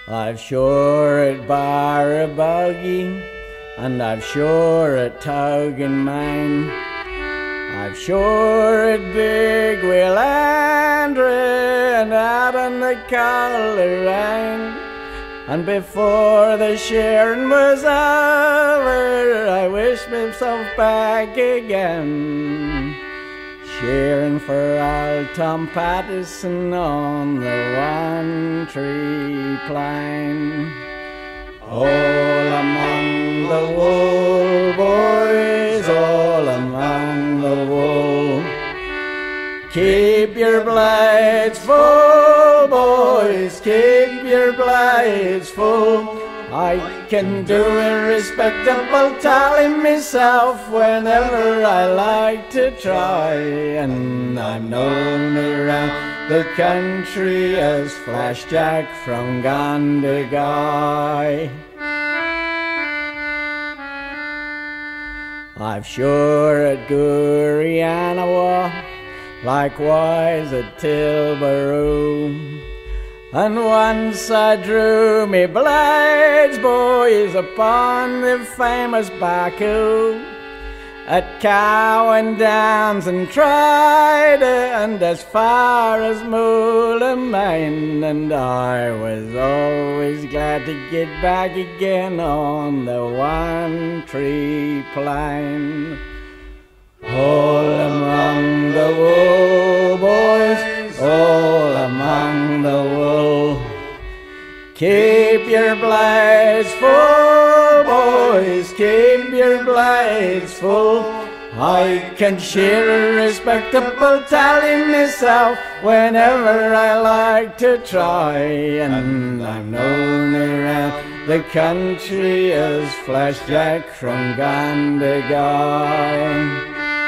I've sure it bar a bogey, and I've sure it tug in mine. I've sure it big Will Andrew and out on the Coleraine. And before the shearing was over, I wished myself back again, shearing for old Tom Patterson on the One Tree Plain. All among the wool, boys, all among the wool. Keep your blades full, boys, keep your blades full. I can do a respectable tally myself whenever I like to try, and I'm known around the country as Flash Jack from Gungadai. I've sure at Gurianawa, likewise at Tilbaroo. And once I drew me blades, boys, upon the famous Baku at Cowan Downs and tried and as far as Moulamain, and I was always glad to get back again on the One Tree Plain. All among the wool, boys, all among the wool. Keep your blades full, boys, keep your blades full. I can shear a respectable tally myself whenever I like to try, and I'm known around the country as Flash Jack from Gungadai.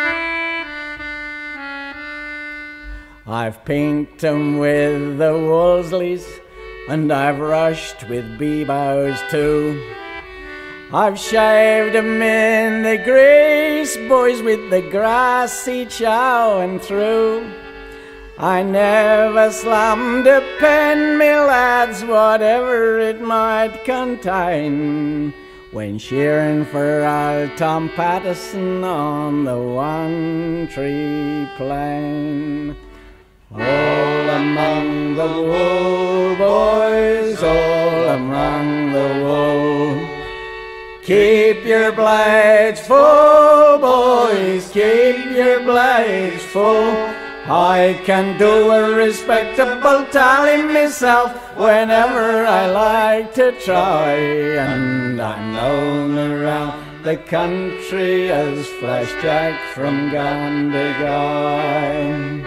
I've pinked 'em with the Wolsleys, and I've rushed with Bebows too. I've shaved 'em in the grease, boys, with the grassy chowing through. I never slammed a pen, me lads, whatever it might contain, when shearing for old Tom Patterson on the One Tree Plain. All among the wool, boys, all among the wool. Keep your blades full, boys, keep your blades full. I can do a respectable tally myself whenever I like to try, and I'm known around the country as Flash Jack from Gungadai.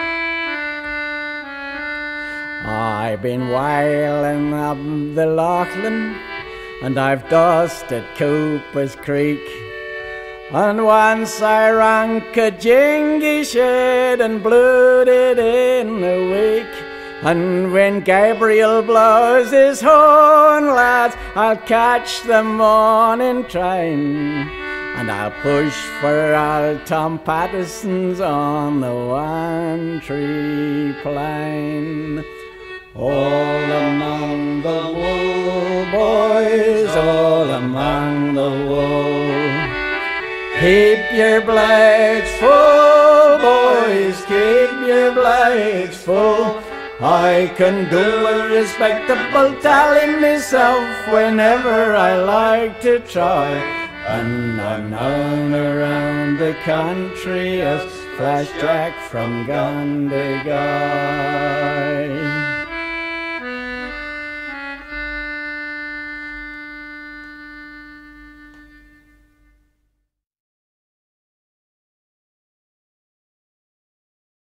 I've been whaling up the Lachlan, and I've dossed at Cooper's Creek, and once I rank a jingy shed and blued it in a week. And when Gabriel blows his horn, lads, I'll catch the morning train, and I'll push for old Tom Patterson's on the One Tree Plain. All among the wool, boys, all among the wool. Keep your blades full, boys, keep your blades full. I can do a respectable tally myself whenever I like to try, and I'm known around the country as Flash Jack from Gungadai.